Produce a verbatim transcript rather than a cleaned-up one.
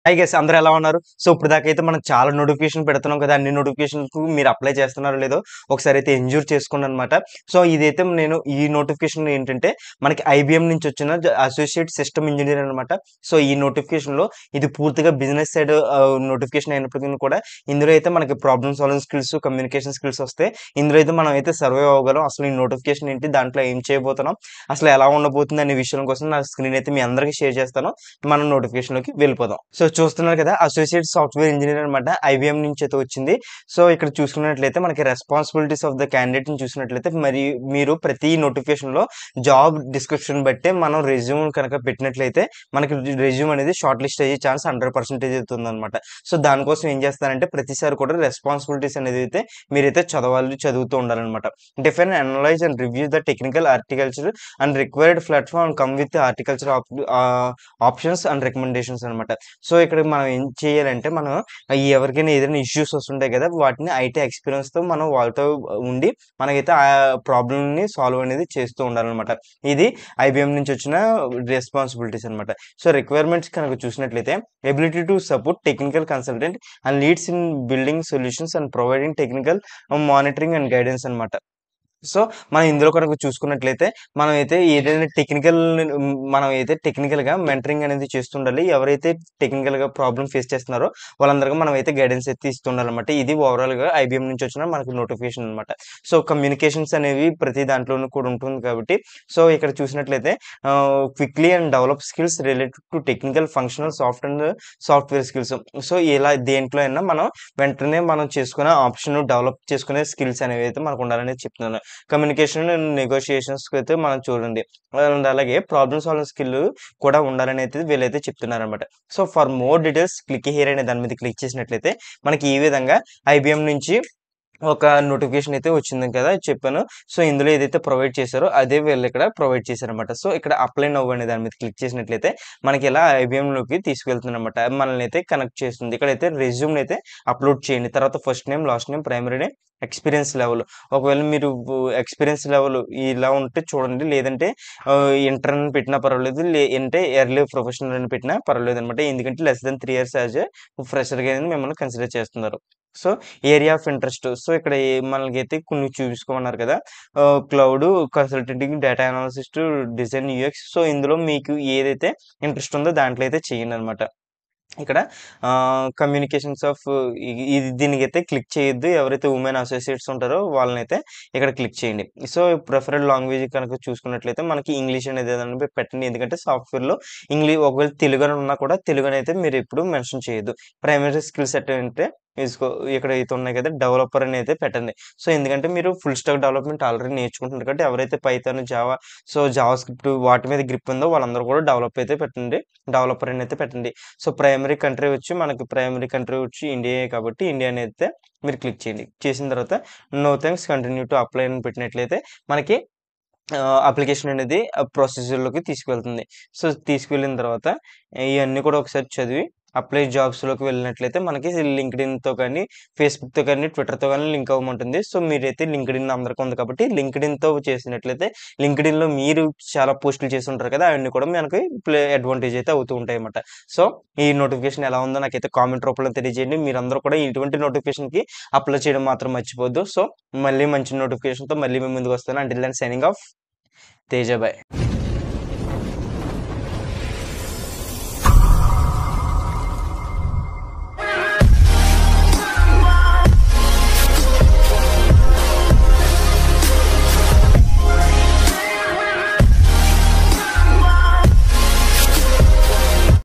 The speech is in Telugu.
హై గైస్ అందరూ ఎలా ఉన్నారు? సో ఇప్పటిదాకా అయితే మనం చాలా నోటిఫికేషన్ పెడుతున్నాం కదా! అన్ని నోటిఫికేషన్‌కు మీరు అప్లై చేస్తున్నారో లేదో ఒకసారి అయితే ఎంజూర్ చేసుకోండనమాట. సో ఇదైతే నేను ఈ నోటిఫికేషన్ ఏంటంటే మనకి ఐబీఎం నుంచి వచ్చిన జ అసోసియేట్ సిస్టమ్ ఇంజినీర్ అనమాట. సో ఈ నోటిఫికేషన్‌లో ఇది పూర్తిగా బిజినెస్ సైడ్ ఆహ్, నోటిఫికేషన్ అయినప్పటికీ కూడా ఇందులో అయితే మనకి problem solving skills, communication skills వస్తాయి. ఇందులో అయితే మనం అయితే సర్వైవ్ అవ్వగలం. అసలు ఈ నోటిఫికేషన్ ఏంటి? దాంట్లో ఏం చేయబోతున్నాం? అసలు ఎలా ఉండబోతుంది అనే విషయం కోసం నా స్క్రీన్ అయితే మీ అందరికీ షేర్ చేస్తాను. మనం నోటిఫికేషన్‌లోకి వెళ్ళిపోదాం. సో చూస్తున్నారు కదా! అసోసియేట్ సాఫ్ట్‌వేర్ ఇంజినీర్ అనమాట. ఐబీఎం నుంచి అయితే వచ్చింది. సో ఇక్కడ చూసుకున్నట్లయితే మనకి రెస్పాన్సిబిలిటీస్ ఆఫ్ ద క్యాండిడేట్‌ని చూసినట్లయితే మరి మీరు ప్రతి నోటిఫికేషన్‌లో జాబ్ డిస్క్రిప్షన్ బట్టే మనం రెజ్యూమ్ కనుక పెట్టినట్లయితే మనకి రెజ్యూమ్ అనేది షార్ట్ లిస్ట్ అయ్యే ఛాన్స్ హండ్రెడ్ పర్సెంట్ అవుతుందన్నమాట. సో దానికోసం ఏం చేస్తారంటే ప్రతిసారి కూడా రెస్పాన్సిబిలిటీస్ అనేది అయితే మీరైతే చదవాలి, చదువుతూ ఉండాలన్నమాట. Define, analyse and review the technical architecture and required platform come with architecture of ah, options and recommendations అనమాట. సో ఇక్కడ మనం ఏం చేయాలంటే మనం ఎవరికైనా ఏదైనా ఇష్యూస్ వస్తుంటాయి కదా! వాటిని ఐటీ ఎక్స్‌పీరియన్స్‌తో మనం వాళ్ళతో ఉండి మనకైతే ఆ ప్రాబ్లమ్‌ని సాల్వ్ అనేది చేస్తూ ఉండాలనమాట. ఇది ఐబీఎం నుంచి వచ్చిన రెస్పాన్సిబిలిటీస్ అనమాట. సో రిక్వైర్మెంట్స్ కనుక చూసినట్లయితే ability to support technical consultant and leads in building solutions and providing technical monitoring and guidance అనమాట. సో మనం ఇందులో కనుక చూసుకున్నట్లయితే మనమైతే ఏదైనా టెక్నికల్ మనం అయితే టెక్నికల్‌గా మెంటరింగ్ అనేది చేస్తుండాలి. ఎవరైతే టెక్నికల్‌గా ప్రాబ్లమ్ ఫేస్ చేస్తున్నారో వాళ్ళందరికీ మనమైతే గైడెన్స్ అయితే ఇస్తుండాలన్నమాట. ఇది ఓవరాల్‌గా ఐబీఎం నుంచి వచ్చిన మనకు నోటిఫికేషన్ అనమాట. సో కమ్యూనికేషన్స్ అనేవి ప్రతి దాంట్లోనూ కూడా ఉంటుంది కాబట్టి సో ఇక్కడ చూసినట్లయితే ah, quickly and develop skills related to technical, functional, soft and software skills. So ఇలా దేంట్లో అయినా మనం వెంటనే మనం చేసుకునే ఆప్షన్ డెవలప్ చేసుకునే స్కిల్స్ అనేవి అయితే మనకు ఉండాలనేది చెప్తున్నాను. కమ్యూనికేషన్ అండ్ నెగోషియేషన్స్‌కి అయితే మనం చూడండి. అండ్ అలాగే ప్రాబ్లమ్ సాల్వింగ్ స్కిల్ కూడా ఉండాలని అయితే వీళ్ళైతే చెప్తున్నారనమాట. So for more details click here అనే దాని మీద క్లిక్ చేసినట్లయితే మనకి ఈ విధంగా ఐబీఎం నుంచి ఒక నోటిఫికేషన్ అయితే వచ్చింది కదా! చెప్పాను. సో ఇందులో ఏదైతే ప్రొవైడ్ చేశారో అదే వీళ్ళు ఇక్కడ ప్రొవైడ్ చేశారనమాట. సో ఇక్కడ అప్లై నౌ అనే దాని మీద క్లిక్ చేసినట్లయితే మనకి ఇలా ఐబీఎంలోకి తీసుకెళ్తుందనమాట. మనల్ని అయితే కనెక్ట్ చేస్తుంది. ఇక్కడైతే రెజ్యూమ్‌ని అయితే అప్లోడ్ చేయండి. తర్వాత first name, last name, primary name, experience level. ఒకవేళ మీరు ఎక్స్‌పీరియన్స్ లెవెల్ ఇలా ఉంటే చూడండి. లేదంటే ఆహ్, ఇంటర్ అని పెట్టినా పర్వాలేదు. లే అంటే ఎర్లీ ప్రొఫెషనల్ అని పెట్టినా పర్వాలేదనమాట. ఎందుకంటే less than three years as a ఫ్రెషర్‌గా అనేది మిమ్మల్ని కన్సిడర్ చేస్తున్నారు. So area of interest. So ఇక్కడ ఏ మనకైతే కొన్ని చూపించుకోమన్నారు కదా! Ah, cloud consulting, data analyst, design UX. So ఇందులో మీకు ఏదైతే ఇంట్రెస్ట్ ఉందో దాంట్లో అయితే చేయండనమాట. ఇక్కడ ఆహ్, కమ్యూనికేషన్స్ ఆఫ్ ఇ ఇది దీనికైతే క్లిక్ చేయొద్దు. ఎవరైతే వుమెన్ అసోసియేట్స్ ఉంటారో వాళ్ళనైతే ఇక్కడ క్లిక్ చేయండి. సో ప్రిఫర్డ్ లాంగ్వేజ్ కనుక చూసుకున్నట్లయితే మనకి ఇంగ్లీష్ అనేది ఏదైనా పెట్టండి. ఎందుకంటే సాఫ్ట్‌వేర్‌లో ఇంగ్లీ ఒకవేళ తెలుగు అని ఉన్నా కూడా తెలుగనైతే మీరెప్పుడు మెన్షన్ చేయొద్దు. ప్రైమరీ స్కిల్ సెట్ అంటే తీసుకో ఇక్కడ అయితే ఉన్నాయి కదా! డెవలపర్ అని అయితే పెట్టండి. సో ఎందుకంటే మీరు ఫుల్ స్టాక్ డెవలప్‌మెంట్ ఆల్రెడీ నేర్చుకుంటున్నారు కాబట్టి ఎవరైతే Python, Java, so JavaScript వాటి మీద గ్రిప్ ఉందో వాళ్ళందరూ కూడా డెవలప్ అయితే పెట్టండి. డెవలపర్ అని అయితే పెట్టండి. సో ప్రైమరీ కంట్రీ వచ్చి మనకి ప్రైమరీ కంట్రీ వచ్చి ఇండియాయే కాబట్టి ఇండియా అని అయితే మీరు క్లిక్ చేయండి. చేసిన తర్వాత no thanks continue to apply అని పెట్టినట్లయితే మనకి ఆహ్, అప్లికేషన్ అనేది ఆహ్, ప్రొసీజర్‌లోకి తీసుకువెళ్తుంది. సో తీసుకువెళ్ళిన తర్వాత ఇయన్నీ కూడా ఒకసారి చదివి అప్లై జాబ్స్‌లోకి వెళ్ళినట్లయితే మనకి లింక్డ్ఇన్‌తో గాని, ఫేస్‌బుక్‌తో గాని, ట్విట్టర్‌తో గాని లింక్ అవ్వమంటుంది. సో మీరైతే లింక్డ్ఇన్ అందరికి ఉంది కాబట్టి లింక్డ్ఇన్‌తో చేసినట్లయితే లింక్డ్ఇన్‌లో మీరు చాలా పోస్టులు చేసి ఉంటారు కదా! అవన్నీ కూడా మనకి ప్లే అడ్వాంటేజ్ అయితే అవుతూ ఉంటాయన్నమాట. సో ఈ నోటిఫికేషన్ ఎలా ఉందో నాకైతే కామెంట్ రూపంలో తెలియజేయండి. మీరందరూ కూడా ఇటువంటి నోటిఫికేషన్‌కి అప్లై చేయడం మాత్రం మర్చిపోవద్దు. సో మళ్ళీ మంచి నోటిఫికేషన్‌తో మళ్ళీ మీ ముందుకు వస్తాను. Until then signing off. తేజాభాయ్.